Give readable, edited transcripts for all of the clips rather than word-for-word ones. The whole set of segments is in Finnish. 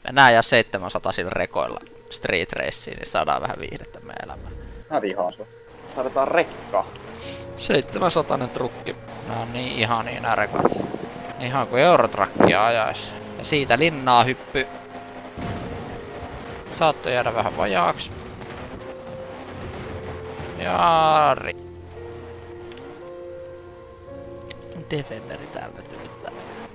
Mennään ja 700 rekoilla Street Raceen, niin saadaan vähän viihdettä meidän elämään. Mä vihaan sua. Saadaan rekka. 700 trukki. Nää on niin ihania nää rekat. Ihan kuin Eurotrackia ajais. Ja siitä linnaa hyppy. Saattoi jäädä vähän vajaaksi. Jaari. Defenderi täältä tylittää.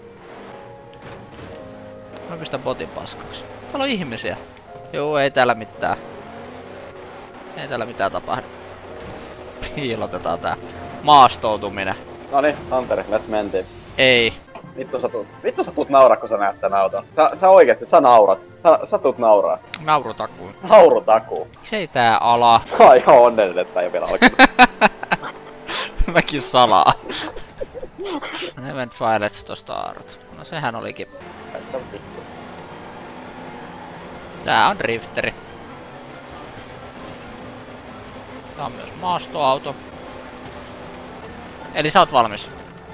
Mä pistän botin paskaksi. Täällä on ihmisiä. Juu, ei täällä mitään. Ei täällä mitään tapahdu. Piilotetaan tää maastoutuminen. Noniin, Anteri, let's mentiin. Ei. Vittu sä tuut nauraa, kun sä näet tän auton. Sä oikeesti, sä naurat. Sä tuut nauraa. Naurutakuun. Naurutakuu. Miksei tää ala? Mä oon ihan onnellinen, että tää ei oo vielä alkanut. Mäkin salaa. Event Files to start. No sehän olikin. Tää on drifteri. Tää on myös maastoauto. Eli sä oot valmis.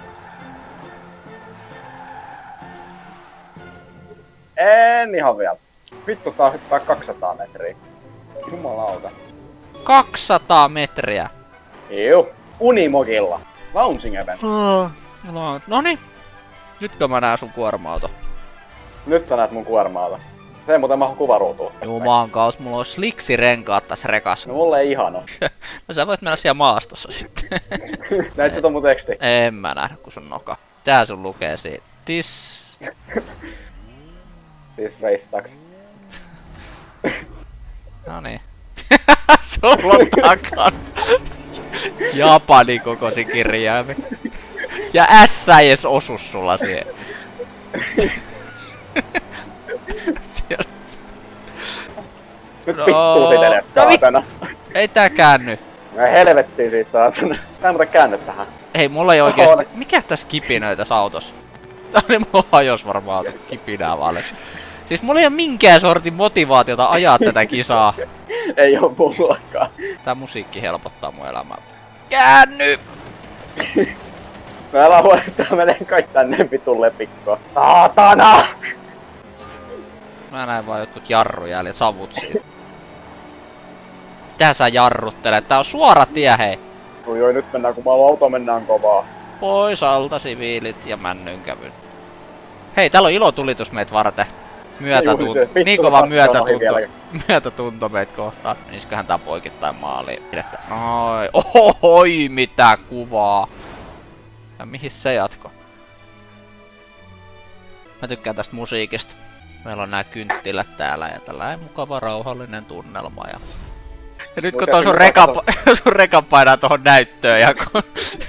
En ihan vielä. Vittu, tää hyppää 200 metriä. Jumalauta. 200 metriä. Juu. Unimogilla. Launching event. Noniin. Nytkö mä näen sun kuorma-auto? Nyt sä näet mun kuorma-auto. Se ei muuten mahu kuvaruutuun. Jumaan kautta, mulla on sliksirenkaat tässä rekassa. No mulle ei ihano. No sä voit mennä siellä maastossa sitten. Näit sä ton mun teksti? En mä nähdä, kun sun noka. Tää sun lukee siitä. This race sucks. Noniin. Sulla on takan. Japani kokosi kirjaimi. Ja S ei edes osu sulla siihen. Nyt vittuu sit edes, saatana. Ei tää käänny. No helvettiin siitä, saatana. Tää ei muuten käänny tähän. Ei, mulla ei oikeesti. Mikä tässä kipinöi tässä autossa? Tää oli mulla hajos varmaan auto kipinää vaan. Siis mulla ei oo minkään sortin motivaatiota ajaa tätä kisaa. Ei oo mullakaan. Tää musiikki helpottaa mun elämää. Käänny! Mä älä huoli, että tää menee kai tänne vitun lepikkoon. Saatana! Mä näin vaan jotkut jarrujäljet, savut siitä. Mitä sä jarruttelet? Tää on suora tie, hei! Joo, nyt mennään, kun auto mennään kovaa. Pois alta siviilit ja männynkävyt. Hei, täällä on ilotulitus meitä varten. Myötätunto. Niin kova myötätunto meitä kohtaan. Menisköhän tää poikittain maaliin. Oi, ohoi, mitä kuvaa. Ja mihin se jatko? Mä tykkään tästä musiikista. Meillä on nää kynttilät täällä ja tällainen mukava rauhallinen tunnelma. Ja nyt kun toi sun reka painaa tohon näyttöön ja kun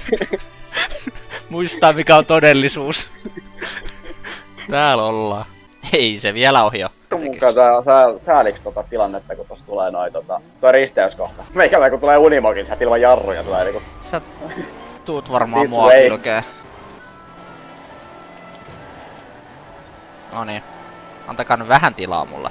muistaa mikä on todellisuus. Täällä ollaan. Ei se vielä ohi jo. Mukaan sääliks tilannetta, kun tossa tulee toi risteyskohta. Meikällä kun tulee Unimogin, sä et ilman jarruja tulee niinku. Sä tuut varmaan mua kylkeen. Noniin. Antakaa nyt vähän tilaa mulle.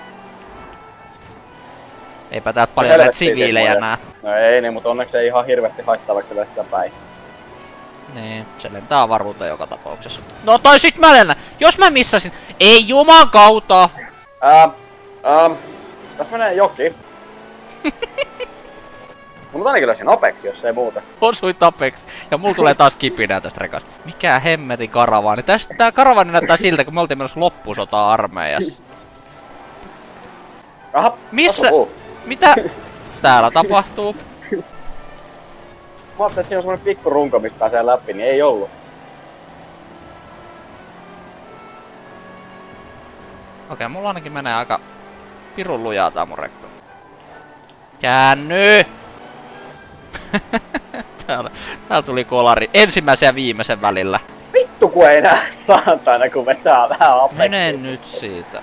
Eipä täältä paljon näitä siviilejä nää. No ei niin, mutta onneksi ei ihan hirveästi haittaavaksi se sitä päin. Niin, se lentää avaruuteen joka tapauksessa. No tai sit mä lennän! Jos mä missasin... Ei juman kautta! Tässä menee joki. Mulla ainakin löysin apeksi, jos ei muuta. Osuit apeksi. Ja mulla tulee taas kipinää tästä rekasta. Mikä hemmetin karavaani? Tää karavaani näyttää siltä, kun me oltiin menossa loppusotaa armeijassa. Aha! Missä? Mitä täällä tapahtuu? Mä ajattelin, että siinä on semmonen pikku runko, mistä pääsee läpi, niin ei ollut. Okei, mulla ainakin menee aika pirun lujaa tää mun rekka. Käänny! Täällä tuli kolari ensimmäisen ja viimeisen välillä. Vittu kun ei näe saatana, kun vetää vähän apeksi. Mene nyt siitä.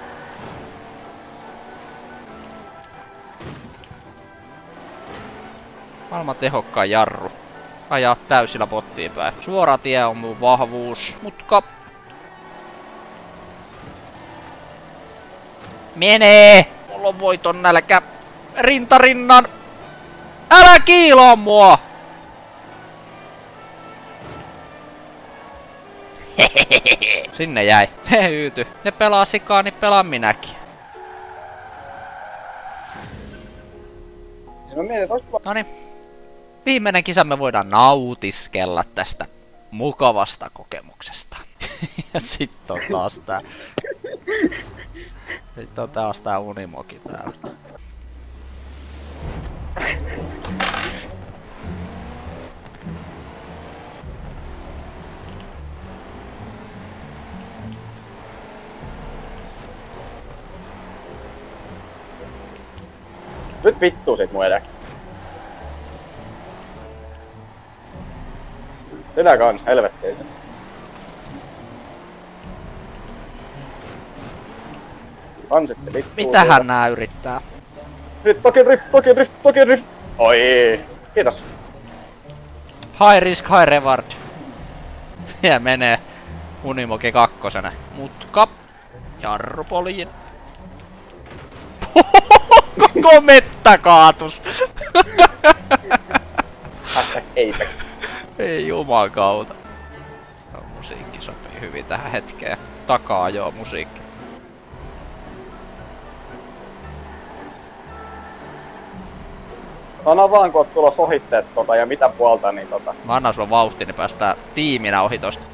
Maailman tehokkain jarru. Ajaa täysillä bottiin päin. Suora tie on mun vahvuus. Mutka. Menee! Mulla on voiton nälkä. Rintarinnan. Älä kiiloa mua! Sinne jäi. Ne hyyty. Ne pelaa sikaa, niin pelaan minäkin. Noniin. Viimeinen kisa me voidaan nautiskella tästä mukavasta kokemuksesta. Ja sitten on taas tää Unimoki täällä. Nyt vittuu sit mun edestä. Sinä kans, helvettiin. Kansitte vittuu. Mitähän nää yrittää? Toki drift! Oi, kiitos. High risk, high reward. Ja menee Unimoki kakkosena. Mutka. Jarrupoliin. Koko mettä kaatus. Eipä. Ei jumakauta. No, musiikki sopii hyvin tähän hetkeen. Takaa joo musiikki. Sano vaan kun oot tulos ohitteet ja mitä puolta niin Mä annan sulla vauhti, niin päästään tiiminä ohi tosta.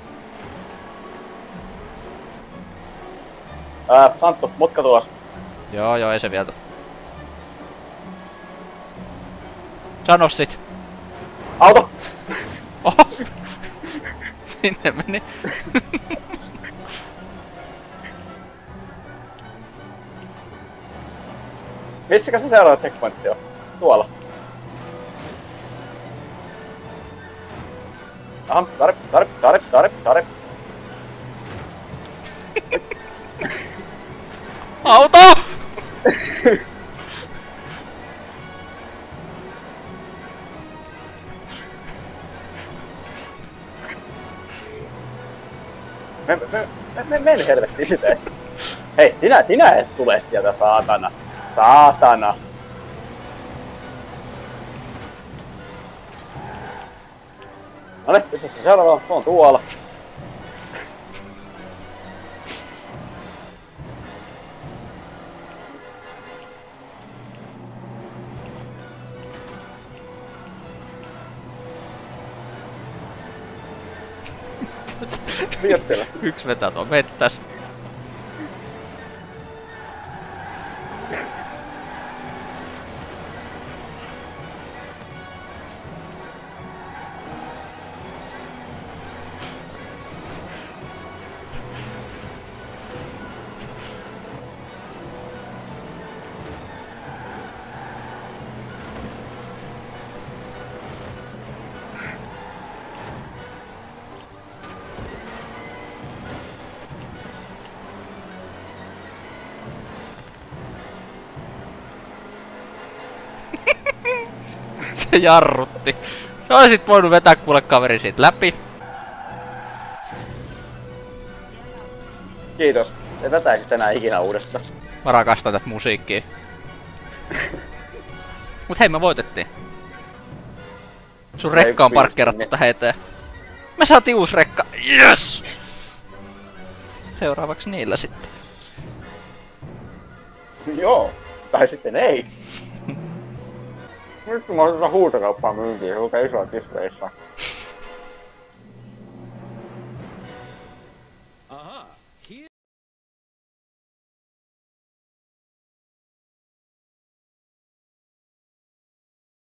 Santtu, mutka tulos. Joo, ei se vielä. Sano sit. Auto! Oho! Sinne meni. Missäkä se seuraava checkpointti on? Tuolla. Aha, tarip. Auto! Mene helvettiin sitä. Hei, sinä et tule sieltä, saatana. Saatana. Noniin, missä se seuraava on tuolla. Miettilä. Yksi vetää tuon mettäs. Se jarrutti. Sä olisit voinut vetää kuule kaveri siitä läpi. Kiitos. Et vetäisit enää ikinä uudestaan. Mä rakastan tätä musiikkia. Mut hei, me voitettiin. Sun rekka on parkkeerattu tähän eteen. Me saatiin uusi rekka. Yes! Seuraavaksi niillä sitten. Joo. Tai sitten ei. Nyt kun mä oon tätä huutokauppaa myyntiin, se lukee isoa tisleissä.